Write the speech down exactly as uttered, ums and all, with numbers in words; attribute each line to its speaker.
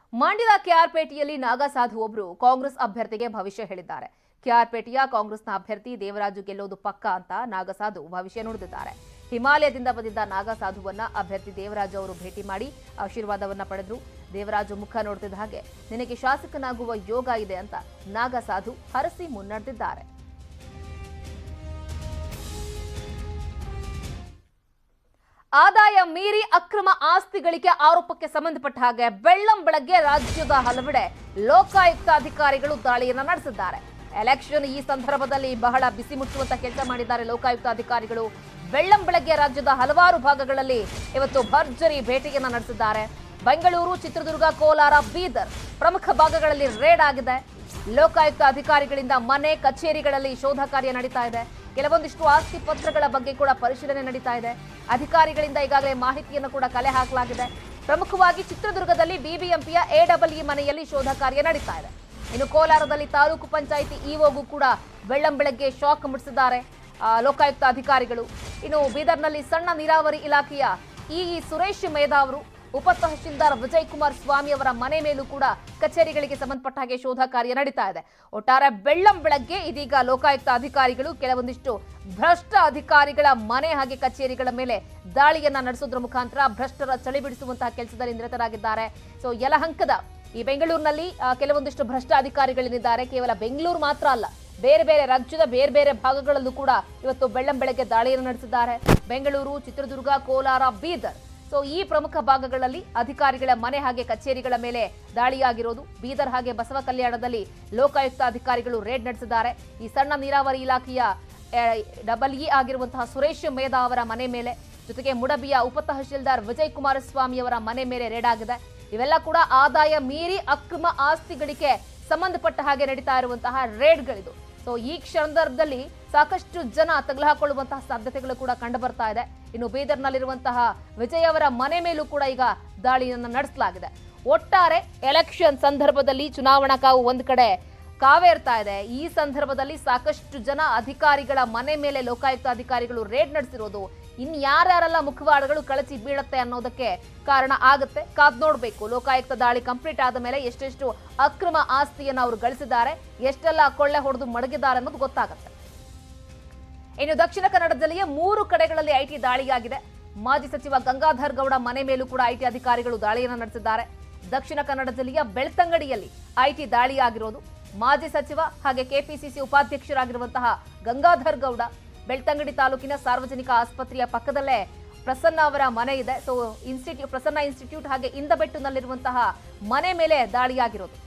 Speaker 1: ಮಂಡ್ಯದ ಕೆಆರ್ಪೇಟೆಯಲ್ಲಿ ನಾಗಸಾಧು ಒಬ್ಬರು ಕಾಂಗ್ರೆಸ್ ಅಭ್ಯರ್ಥಿಗೆ ಭವಿಷ್ಯ ಹೇಳಿದ್ದಾರೆ. ಕೆಆರ್ಪೇಟೆಯ ಕಾಂಗ್ರೆಸ್ನ ಅಭ್ಯರ್ಥಿ ದೇವರಾಜು ಗೆಲ್ಲೋದು ಪಕ್ಕಾ ಅಂತ ನಾಗಸಾಧು ಭವಿಷ್ಯ ನುಡಿದಿದ್ದಾರೆ. ಹಿಮಾಲಯದಿಂದ ಬಂದಿದ್ದ ನಾಗಸಾಧುವನ್ನ ಅಭ್ಯರ್ಥಿ ದೇವರಾಜು ಅವರು ಭೇಟಿ ಮಾಡಿ ಆಶೀರ್ವಾದವನ್ನ ಪಡೆದ್ರು. ದೇವರಾಜು ಮುಖ ನೋಡ್ತಿದ್ದ ಹಾಗೆ ನಿನಗೆ ಶಾಸಕನಾಗುವ ಯೋಗ ಇದೆ ಅಂತ ನಾಗಸಾಧು ಹರಸಿ ಮುನ್ನಡೆದಿದ್ದಾರೆ. ಆದಾಯ ಮೀರಿ ಅಕ್ರಮ ಆಸ್ತಿ ಗಳಿಕೆ ಆರೋಪಕ್ಕೆ ಸಂಬಂಧಪಟ್ಟ ಹಾಗೆ ಬೆಳ್ಳಂ ಬೆಳಗ್ಗೆ ರಾಜ್ಯದ ಹಲವೆಡೆ ಲೋಕಾಯುಕ್ತ ಅಧಿಕಾರಿಗಳು ದಾಳಿಯನ್ನ ನಡೆಸಿದ್ದಾರೆ. ಎಲೆಕ್ಷನ್ ಈ ಸಂದರ್ಭದಲ್ಲಿ ಬಹಳ ಬಿಸಿ ಮುಟ್ಟುವಂತ ಕೆಲಸ ಮಾಡಿದ್ದಾರೆ ಲೋಕಾಯುಕ್ತ ಅಧಿಕಾರಿಗಳು. ಬೆಳ್ಳಂ ಬೆಳಗ್ಗೆ ರಾಜ್ಯದ ಹಲವಾರು ಭಾಗಗಳಲ್ಲಿ ಇವತ್ತು ಭರ್ಜರಿ ಭೇಟಿಯನ್ನ ನಡೆಸಿದ್ದಾರೆ. ಬೆಂಗಳೂರು, ಚಿತ್ರದುರ್ಗ, ಕೋಲಾರ, ಬೀದರ್ ಪ್ರಮುಖ ಭಾಗಗಳಲ್ಲಿ ರೇಡ್ ಆಗಿದೆ. ಲೋಕಾಯುಕ್ತ ಅಧಿಕಾರಿಗಳಿಂದ ಮನೆ, ಕಚೇರಿಗಳಲ್ಲಿ ಶೋಧ ಕಾರ್ಯ ನಡೀತಾ ಇದೆ. ಕೆಲವೊಂದಿಷ್ಟು ಆಸ್ತಿ ಪತ್ರಗಳ ಬಗ್ಗೆ ಕೂಡ ಪರಿಶೀಲನೆ ನಡೀತಾ ಇದೆ. ಅಧಿಕಾರಿಗಳಿಂದ ಈಗಾಗಲೇ ಮಾಹಿತಿಯನ್ನು ಕೂಡ ಕಲೆ ಹಾಕಲಾಗಿದೆ. ಪ್ರಮುಖವಾಗಿ ಚಿತ್ರದುರ್ಗದಲ್ಲಿ ಬಿಬಿಎಂಪಿಯ ಎ ಡಬಲ್ ಇ ಮನೆಯಲ್ಲಿ ಶೋಧ ಕಾರ್ಯ ನಡೀತಾ ಇದೆ. ಇನ್ನು ಕೋಲಾರದಲ್ಲಿ ತಾಲೂಕು ಪಂಚಾಯಿತಿ ಇಒಗೂ ಕೂಡ ಬೆಳ್ಳಂ ಬೆಳಗ್ಗೆ ಶಾಕ್ ಮುಟ್ಟಿಸಿದ್ದಾರೆ ಲೋಕಾಯುಕ್ತ ಅಧಿಕಾರಿಗಳು. ಇನ್ನು ಬೀದರ್ನಲ್ಲಿ ಸಣ್ಣ ನೀರಾವರಿ ಇಲಾಖೆಯ ಇಇ ಸುರೇಶ್ ಮೇಧಾ ಅವರು, ಉಪ ತಹಶೀಲ್ದಾರ್ ವಿಜಯ್ ಕುಮಾರ್ ಸ್ವಾಮಿ ಅವರ ಮನೆ ಮೇಲೂ ಕೂಡ ಕಚೇರಿಗಳಿಗೆ ಸಂಬಂಧಪಟ್ಟ ಹಾಗೆ ಶೋಧ ಕಾರ್ಯ ನಡೀತಾ ಇದೆ. ಒಟ್ಟಾರೆ ಬೆಳ್ಳಂ ಬೆಳಗ್ಗೆ ಇದೀಗ ಲೋಕಾಯುಕ್ತ ಅಧಿಕಾರಿಗಳು ಕೆಲವೊಂದಿಷ್ಟು ಭ್ರಷ್ಟ ಅಧಿಕಾರಿಗಳ ಮನೆ ಹಾಗೆ ಕಚೇರಿಗಳ ಮೇಲೆ ದಾಳಿಯನ್ನ ನಡೆಸೋದ್ರ ಮುಖಾಂತರ ಭ್ರಷ್ಟರ ಚಳಿ ಬಿಡಿಸುವಂತಹ ಕೆಲಸದಲ್ಲಿ ನಿರತರಾಗಿದ್ದಾರೆ. ಸೊ ಯಲಹಂಕದ ಈ ಬೆಂಗಳೂರಿನಲ್ಲಿ ಕೆಲವೊಂದಿಷ್ಟು ಭ್ರಷ್ಟ ಅಧಿಕಾರಿಗಳಿದ್ದಾರೆ. ಕೇವಲ ಬೆಂಗಳೂರು ಮಾತ್ರ ಅಲ್ಲ, ಬೇರೆ ಬೇರೆ ರಾಜ್ಯದ ಬೇರೆ ಬೇರೆ ಭಾಗಗಳಲ್ಲೂ ಕೂಡ ಇವತ್ತು ಬೆಳ್ಳಂ ಬೆಳಗ್ಗೆ ದಾಳಿಯನ್ನು ನಡೆಸಿದ್ದಾರೆ. ಬೆಂಗಳೂರು, ಚಿತ್ರದುರ್ಗ, ಕೋಲಾರ, ಬೀದರ್ ಸೊ ಈ ಪ್ರಮುಖ ಭಾಗಗಳಲ್ಲಿ ಅಧಿಕಾರಿಗಳ ಮನೆ ಹಾಗೆ ಕಚೇರಿಗಳ ಮೇಲೆ ದಾಳಿಯಾಗಿರೋದು. ಬೀದರ್ ಹಾಗೆ ಬಸವ ಕಲ್ಯಾಣದಲ್ಲಿ ಲೋಕಾಯುಕ್ತ ಅಧಿಕಾರಿಗಳು ರೇಡ್ ನಡೆಸಿದ್ದಾರೆ. ಈ ಸಣ್ಣ ನೀರಾವರಿ ಇಲಾಖೆಯ ಡಬಲ್ ಇ ಆಗಿರುವಂತಹ ಸುರೇಶ್ ಮೇಧಾ ಅವರ ಮನೆ ಮೇಲೆ, ಜೊತೆಗೆ ಮುಡಬಿಯ ಉಪ ತಹಶೀಲ್ದಾರ್ ವಿಜಯ್ ಕುಮಾರ್ ಸ್ವಾಮಿ ಅವರ ಮನೆ ಮೇಲೆ ರೇಡ್ ಆಗಿದೆ. ಇವೆಲ್ಲ ಕೂಡ ಆದಾಯ ಮೀರಿ ಅಕ್ರಮ ಆಸ್ತಿಗಳಿಗೆ ಸಂಬಂಧಪಟ್ಟ ಹಾಗೆ ನಡೀತಾ ಇರುವಂತಹ ರೇಡ್ಗಳಿದು. ಸೊ ಈ ಸಂದರ್ಭದಲ್ಲಿ ಸಾಕಷ್ಟು ಜನ ತಗಲುಹಾಕೊಳ್ಳುವಂತಹ ಸಾಧ್ಯತೆಗಳು ಕೂಡ ಕಂಡು ಬರ್ತಾ ಇದೆ. ಇನ್ನು ಬೀದರ್ನಲ್ಲಿರುವಂತಹ ವಿಜಯ್ ಅವರ ಮನೆ ಮೇಲೂ ಕೂಡ ಈಗ ದಾಳಿಯನ್ನು ನಡೆಸಲಾಗಿದೆ. ಒಟ್ಟಾರೆ ಎಲೆಕ್ಷನ್ ಸಂದರ್ಭದಲ್ಲಿ ಚುನಾವಣಾ ಕಾವು ಒಂದ್ ಕಡೆ ಕಾವೇರ್ತಾ ಇದೆ. ಈ ಸಂದರ್ಭದಲ್ಲಿ ಸಾಕಷ್ಟು ಜನ ಅಧಿಕಾರಿಗಳ ಮನೆ ಮೇಲೆ ಲೋಕಾಯುಕ್ತ ಅಧಿಕಾರಿಗಳು ರೇಡ್ ನಡೆಸಿರೋದು ಇನ್ ಯಾರ್ಯಾರೆಲ್ಲ ಮುಖವಾಡಗಳು ಕಳಚಿ ಬೀಳತ್ತೆ ಅನ್ನೋದಕ್ಕೆ ಕಾರಣ ಆಗುತ್ತೆ. ಕಾದ್ ನೋಡ್ಬೇಕು. ಲೋಕಾಯುಕ್ತ ದಾಳಿ ಕಂಪ್ಲೀಟ್ ಆದ ಮೇಲೆ ಎಷ್ಟೆಷ್ಟು ಅಕ್ರಮ ಆಸ್ತಿಯನ್ನು ಅವರು ಗಳಿಸಿದ್ದಾರೆ, ಎಷ್ಟೆಲ್ಲ ಕೊಳ್ಳೆ ಹೊಡೆದು ಮಡಗಿದ್ದಾರೆ ಅನ್ನೋದು ಗೊತ್ತಾಗುತ್ತೆ. ಇನ್ನು ದಕ್ಷಿಣ ಕನ್ನಡ ಜಿಲ್ಲೆಯ ಮೂರು ಕಡೆಗಳಲ್ಲಿ ಐಟಿ ದಾಳಿಯಾಗಿದೆ. ಮಾಜಿ ಸಚಿವ ಗಂಗಾಧರ್ ಗೌಡ ಮನೆ ಮೇಲೂ ಕೂಡ ಐಟಿ ಅಧಿಕಾರಿಗಳು ದಾಳಿಯನ್ನು ನಡೆಸಿದ್ದಾರೆ. ದಕ್ಷಿಣ ಕನ್ನಡ ಜಿಲ್ಲೆಯ ಬೆಳ್ತಂಗಡಿಯಲ್ಲಿ ಐಟಿ ದಾಳಿಯಾಗಿರೋದು. ಮಾಜಿ ಸಚಿವ ಹಾಗೆ ಕೆಪಿಸಿಸಿ ಉಪಾಧ್ಯಕ್ಷರಾಗಿರುವಂತಹ ಗಂಗಾಧರ್ ಗೌಡ ಬೆಳ್ತಂಗಡಿ ತಾಲೂಕಿನ ಸಾರ್ವಜನಿಕ ಆಸ್ಪತ್ರೆಯ ಪಕ್ಕದಲ್ಲೇ ಪ್ರಸನ್ನ ಅವರ ಮನೆ ಇದೆ. ಸೊ ಇನ್ಸ್ಟಿಟ್ಯೂಟ್ ಪ್ರಸನ್ನ ಇನ್ಸ್ಟಿಟ್ಯೂಟ್ ಹಾಗೆ ಇಂದಬೆಟ್ಟುನಲ್ಲಿರುವಂತಹ ಮನೆ ಮೇಲೆ ದಾಳಿಯಾಗಿರೋದು.